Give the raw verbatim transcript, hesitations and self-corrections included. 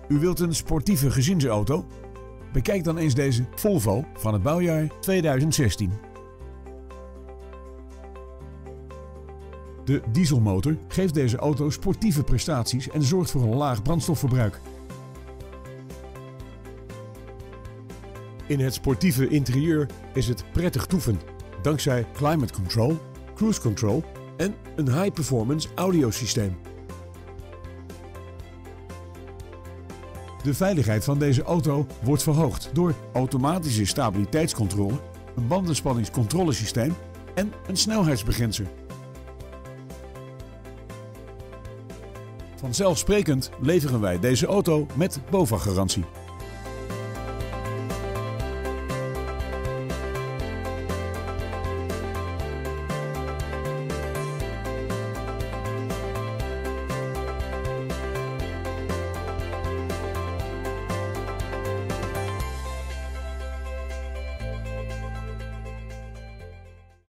U wilt een sportieve gezinsauto? Bekijk dan eens deze Volvo van het bouwjaar tweeduizend zestien. De dieselmotor geeft deze auto sportieve prestaties en zorgt voor een laag brandstofverbruik. In het sportieve interieur is het prettig toeven, dankzij climate control, cruise control en een high-performance audiosysteem. De veiligheid van deze auto wordt verhoogd door automatische stabiliteitscontrole, een bandenspanningscontrolesysteem en een snelheidsbegrenzer. Vanzelfsprekend leveren wij deze auto met BOVAG-garantie.